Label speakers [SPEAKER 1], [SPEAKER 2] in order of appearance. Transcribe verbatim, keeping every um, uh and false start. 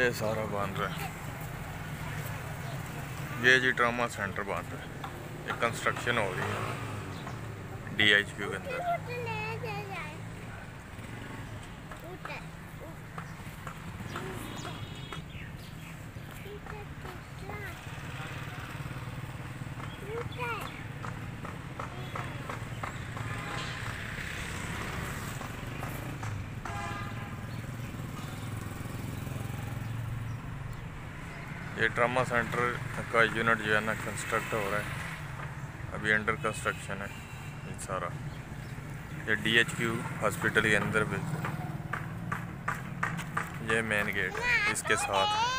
[SPEAKER 1] ये सारा बन रहा है, ये जी ट्रामा सेंटर बन रहा है, ये कंस्ट्रक्शन हो रही है डी एच क्यू के अंदर। ये ट्रामा सेंटर का यूनिट जो है ना कंस्ट्रक्ट हो रहा है, अभी अंडर कंस्ट्रक्शन है ये सारा। ये डी एच क्यू हॉस्पिटल के अंदर बिल्कुल, ये मेन गेट इसके साथ।